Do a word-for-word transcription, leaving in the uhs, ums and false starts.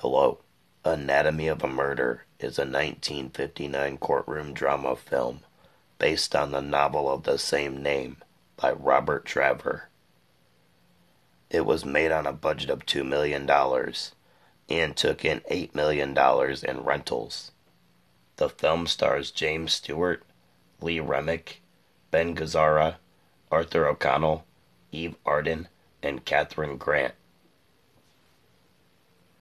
Hello. Anatomy of a Murder is a nineteen fifty-nine courtroom drama film based on the novel of the same name by Robert Traver. It was made on a budget of two million dollars and took in eight million dollars in rentals. The film stars James Stewart, Lee Remick, Ben Gazzara, Arthur O'Connell, Eve Arden, and Catherine Grant.